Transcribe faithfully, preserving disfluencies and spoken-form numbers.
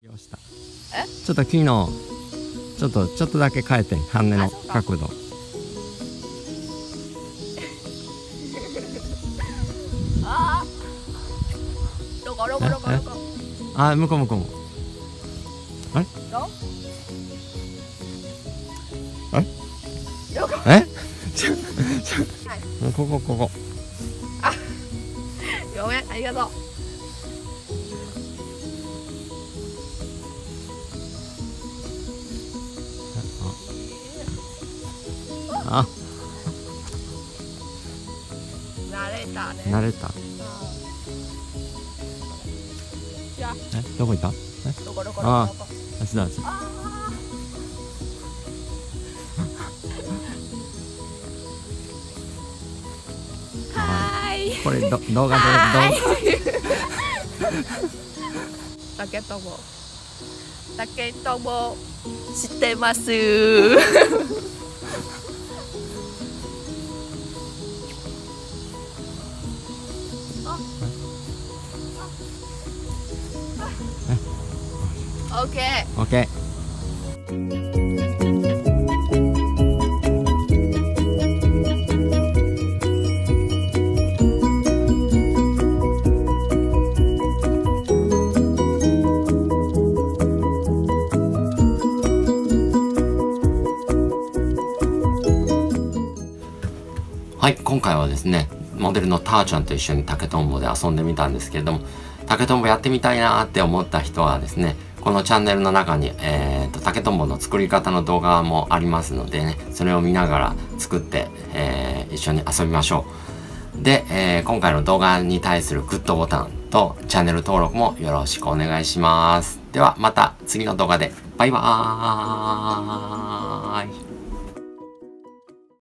よした。 え？ ちょっと昨日ちょっとちょっとだけ変えて羽の角度。 ああ。どこどこどこどこ。 あ、向こう向こうも。あれ？ ど？ あれ？ どこ？ え？ちょちょ。ここここ。 あ、ごめん、ありがとう。 あ、 慣れたね。 慣れた。 じゃあ、 え、どこ行った？え、 どこどこどこあどこ。 あ、足だ足。 ああ。はーい。 これど動画で竹とんぼ。竹とんぼ知ってます。オッケー。 オッケー。はい、今回はですね、モデルのターちゃんと一緒に竹とんぼで遊んでみたんですけれども、竹とんぼやってみたいなーって思った人はですね、このチャンネルの中に、えー、と竹とんぼの作り方の動画もありますのでね、それを見ながら作って、えー、一緒に遊びましょう。で、えー、今回の動画に対するグッドボタンとチャンネル登録もよろしくお願いします。ではまた次の動画でバイバーイ。